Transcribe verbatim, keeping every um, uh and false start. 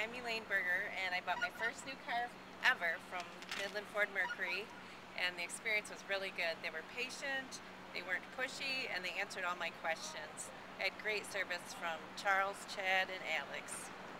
I'm Elaine Berger, and I bought my first new car ever from Midland Ford Mercury, and the experience was really good. They were patient, they weren't pushy, and they answered all my questions. I had great service from Charles, Chad, and Alex.